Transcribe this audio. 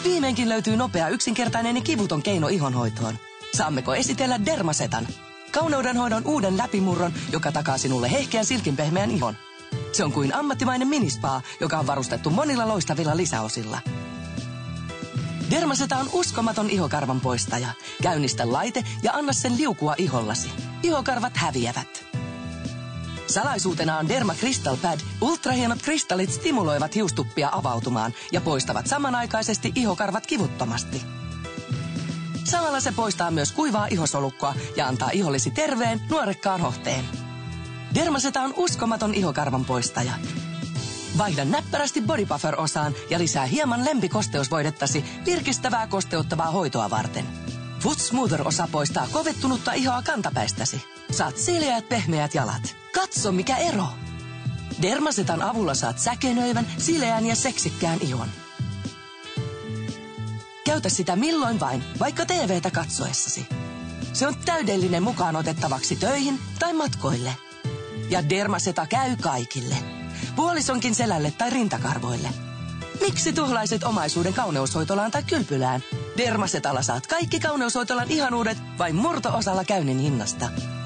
Viimeinkin löytyy nopea, yksinkertainen ja kivuton keino ihonhoitoon. Saammeko esitellä Dermasetan? Kauneudenhoidon uuden läpimurron, joka takaa sinulle hehkeän silkinpehmeän ihon. Se on kuin ammattimainen minispaa, joka on varustettu monilla loistavilla lisäosilla. Dermaseta on uskomaton ihokarvan poistaja. Käynnistä laite ja anna sen liukua ihollasi. Ihokarvat häviävät. Salaisuutena on Derma Crystal Pad. Ultrahienot kristallit stimuloivat hiustuppia avautumaan ja poistavat samanaikaisesti ihokarvat kivuttomasti. Samalla se poistaa myös kuivaa ihosolukkoa ja antaa ihollesi terveen, nuorekkaan hohteen. Dermaseta on uskomaton ihokarvan poistaja. Vaihda näppärästi Body Buffer-osaan ja lisää hieman lempikosteusvoidettasi virkistävää kosteuttavaa hoitoa varten. Foot Smoother-osa poistaa kovettunutta ihoa kantapäistäsi. Saat sileät pehmeät jalat. Katso mikä ero! Dermasetan avulla saat säkenöivän, sileän ja seksikkään ihon. Käytä sitä milloin vain, vaikka TV:tä katsoessasi. Se on täydellinen mukaan otettavaksi töihin tai matkoille. Ja Dermaseta käy kaikille. Puolisonkin selälle tai rintakarvoille. Miksi tuhlaiset omaisuuden kauneushoitolaan tai kylpylään? Dermasetalla saat kaikki kauneushoitolan ihanuudet vain murto-osalla käynnin hinnasta.